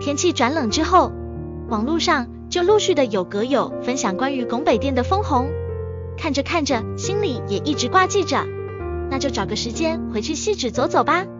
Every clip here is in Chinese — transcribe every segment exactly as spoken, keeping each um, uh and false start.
天气转冷之后，网络上就陆续的有阁友分享关于拱北店的枫红，看着看着，心里也一直挂记着，那就找个时间回去汐止走走吧。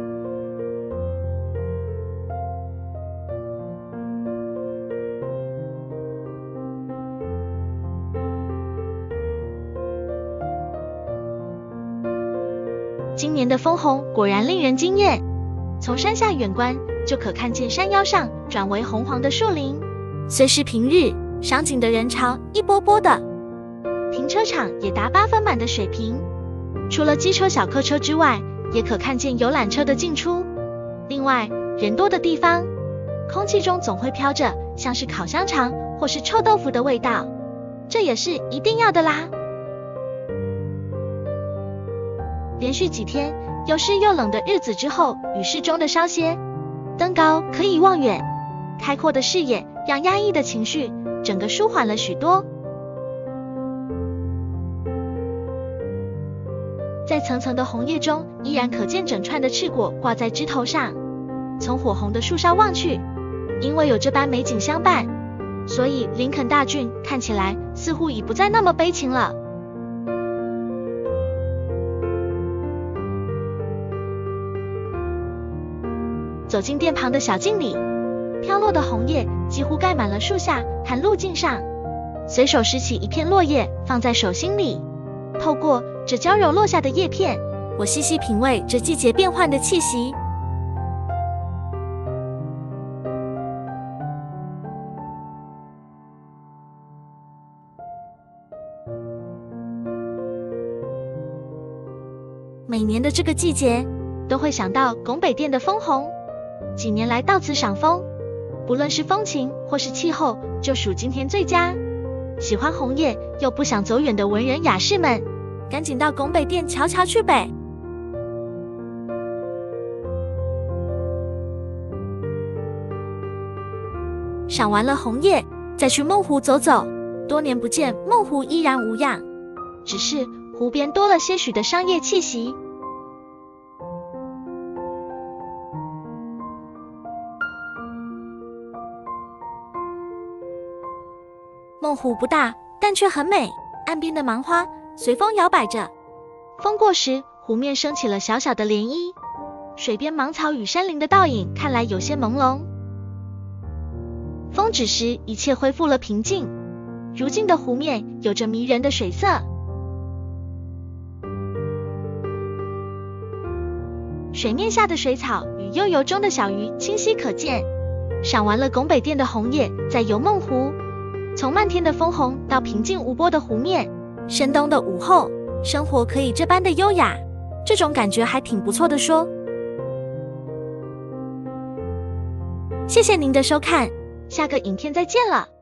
今年的枫红果然令人惊艳，从山下远观就可看见山腰上转为红黄的树林。虽是平日，赏景的人潮一波波的，停车场也达八分满的水平。除了机车小客车之外，也可看见游览车的进出。另外，人多的地方，空气中总会飘着像是烤香肠或是臭豆腐的味道，这也是一定要的啦。连续几天又湿又冷的日子之后，雨势中的稍歇，登高可以望远，开阔的视野让压抑的情绪整个舒缓了许多。在层层的红叶中，依然可见整串的赤果挂在枝头上。从火红的树梢望去，因为有这般美景相伴，所以林肯大郡看起来似乎已不再那么悲情了。走进店旁的小径里，飘落的红叶几乎盖满了树下和路径上，随手拾起一片落叶放在手心里，透过这娇柔落下的叶片，我细细品味这季节变换的气息。每年的这个季节，都会想到拱北店的枫红。几年来到此赏枫，不论是风情或是气候，就属今天最佳。喜欢红叶又不想走远的文人雅士们，赶紧到拱北店瞧瞧去呗。赏完了红叶，再去梦湖走走。多年不见，梦湖依然无恙，只是湖边多了些许的商业气息。梦湖不大，但却很美，岸边的芒花随风摇摆着，风过时，湖面升起了小小的涟漪，水边芒草与山林的倒影看来有些朦胧。风止时，一切恢复了平静，如今的湖面有着迷人的水色，水面下的水草与悠游中的小鱼清晰可见。赏完了拱北店的红叶，再游梦湖。从漫天的枫红到平静无波的湖面，深冬的午后，生活可以这般的优雅，这种感觉还挺不错的说。谢谢您的收看，下个影片再见了。